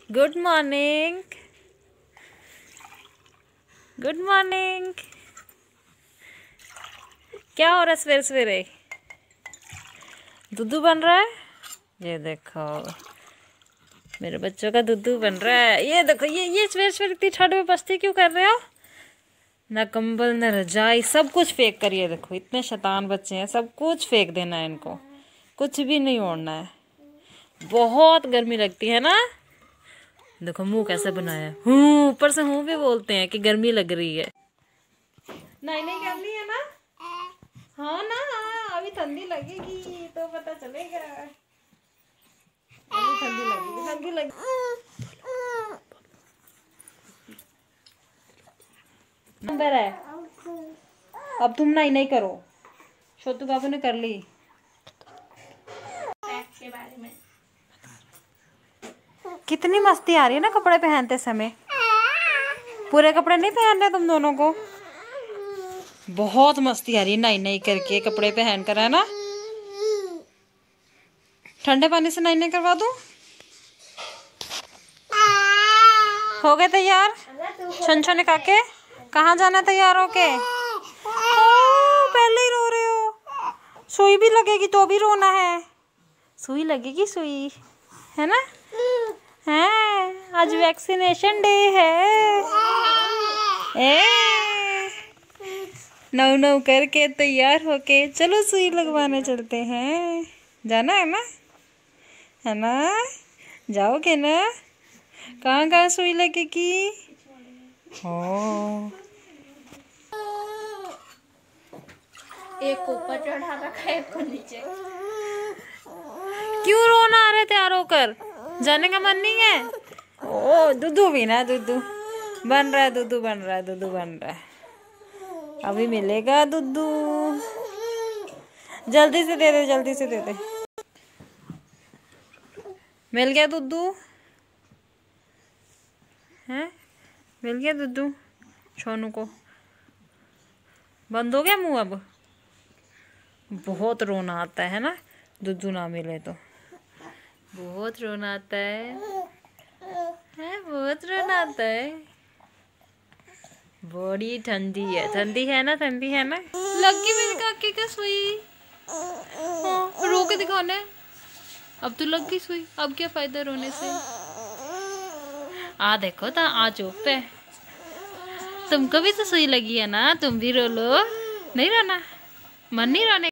Good morning, good morning. क्या हो रहा है सवेरे सवेरे? दूधू बन रहा है। ये देखो मेरे बच्चों का दूधू बन रहा है। ये देखो ये सवेरे सवेरे इतनी ठंड में बस्ती क्यों कर रहे हो? ना कंबल न रजाई, सब कुछ फेंक कर। ये देखो इतने शैतान बच्चे हैं, सब कुछ फेंक देना है इनको, कुछ भी नहीं ओढ़ना है। बहुत गर्मी लगती है ना। देखो मुंह कैसे बनाया है, हूँ ऊपर से हूँ भी बोलते हैं कि गर्मी लग रही है। नहीं करनी है ना। हाँ ना, अभी ठंडी लगेगी तो पता चलेगा। अभी ठंडी लगेगी, ठंडी लगेगी। नंबर है। अब तुम नहीं करो, छोटू बाबू ने कर ली। के बारे में कितनी मस्ती आ रही है ना कपड़े पहनते समय। पूरे कपड़े नहीं पहन रहे तुम दोनों को। बहुत मस्ती आ रही है नहीं करके कपड़े पहन कर, है ना। ठंडे पानी से नहीं करवा दूं। हो गए तैयार? छन काके कहाँ जाना तैयार होके? पहले ही रो रहे हो। सुई भी लगेगी तो भी रोना है। सुई लगेगी, सुई है ना। है आज वैक्सीनेशन डे है। नौ करके तैयार होके चलो सुई लगवाने चलते हैं। जाना है ना, है ना। जाओगे ना? कहाँ सुई लगेगी? एक ऊपर चढ़ा रखा है, एक नीचे। क्यों रोना आ रहे तैयार होकर? जाने का मन नहीं है? ओ दूधू भी ना, दूधू बन रहा है, दूधू बन रहा है, दूधू बन रहा है। अभी मिलेगा दूधू। जल्दी से दे दे, जल्दी से दे दे। मिल गया दूधू, हैं? मिल गया दूधू छोनू को। बंद हो गया मुंह अब। बहुत रोना आता है ना दूधू ना मिले तो। बहुत रोना आता है, बहुत रोना आता है। बड़ी ठंडी है ना, ठंडी है ना। लग गई मेरे काके का सुई। हाँ, रो के दिखाने। अब तो लग गई सुई, अब क्या फायदा रोने से। आ देखो था, आ चुप है। तुमको भी तो सुई लगी है ना, तुम भी रो लो। नहीं रोना, मन नहीं रोने।